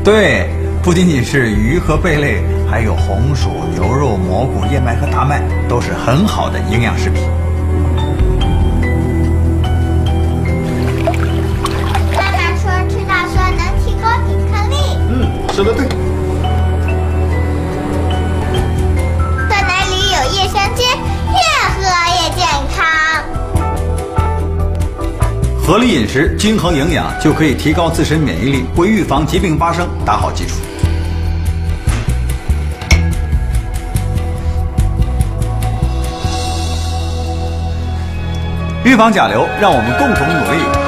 对，不仅仅是鱼和贝类，还有红薯、牛肉、蘑菇、燕麦和大麦，都是很好的营养食品。 妈妈说吃大蒜能提高抵抗力。 说得对。 酸奶里有叶香精，越喝越健康。 合理饮食、均衡营养，就可以提高自身免疫力，为预防疾病发生打好基础。预防甲流，让我们共同努力。